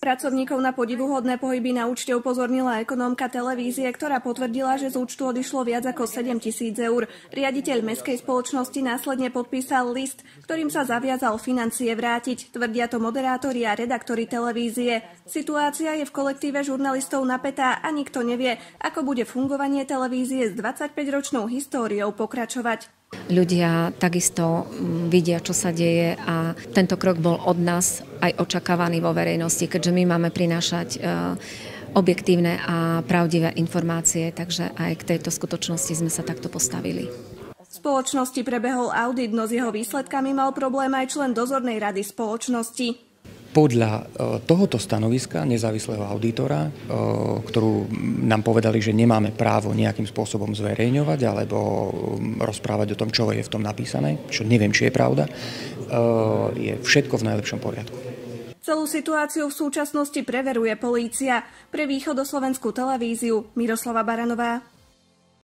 Pracovníkov na podivuhodné pohyby na účte upozornila ekonómka televízie, ktorá potvrdila, že z účtu odišlo viac ako 7 000 eur. Riaditeľ mestskej spoločnosti následne podpísal list, ktorým sa zaviazal financie vrátiť. Tvrdia to moderátori a redaktori televízie. Situácia je v kolektíve žurnalistov napätá a nikto nevie, ako bude fungovanie televízie s 25-ročnou históriou pokračovať. Ľudia takisto vidia, čo sa deje a tento krok bol od nás aj očakávaný vo verejnosti, keďže my máme prinášať objektívne a pravdivé informácie, takže aj k tejto skutočnosti sme sa takto postavili. V spoločnosti prebehol audit, no s jeho výsledkami mal problém aj člen dozornej rady spoločnosti. Podľa tohoto stanoviska nezávislého auditora, ktorú nám povedali, že nemáme právo nejakým spôsobom zverejňovať alebo rozprávať o tom, čo je v tom napísané, čo neviem, či je pravda, je všetko v najlepšom poriadku. Celú situáciu v súčasnosti preveruje polícia. Pre východoslovenskú televíziu Miroslava Baranová.